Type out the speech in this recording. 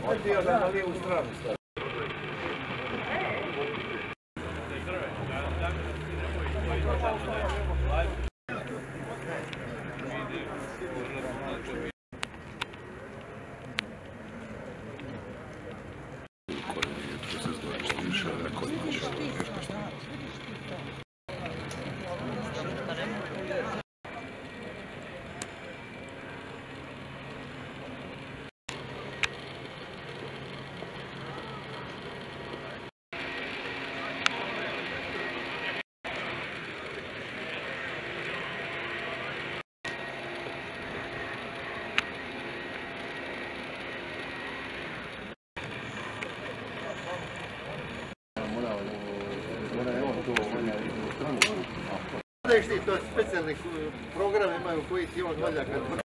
Dio da na lijevu stranu stavi. To je specijalni program imaju koji ti on valja kad